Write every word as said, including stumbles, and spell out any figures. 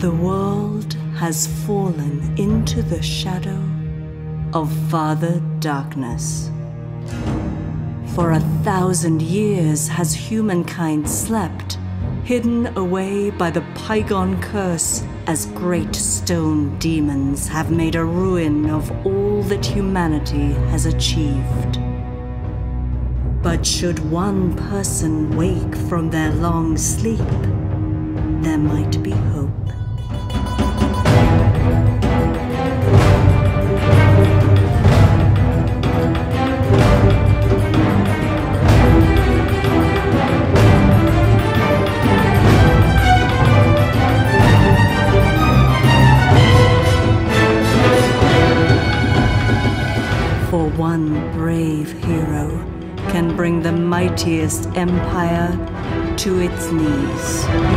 The world has fallen into the shadow of Father Darkness. For a thousand years has humankind slept, hidden away by the Pygon curse, as great stone demons have made a ruin of all that humanity has achieved. But should one person wake from their long sleep, there might be hope. For one brave hero can bring the mightiest empire to its knees.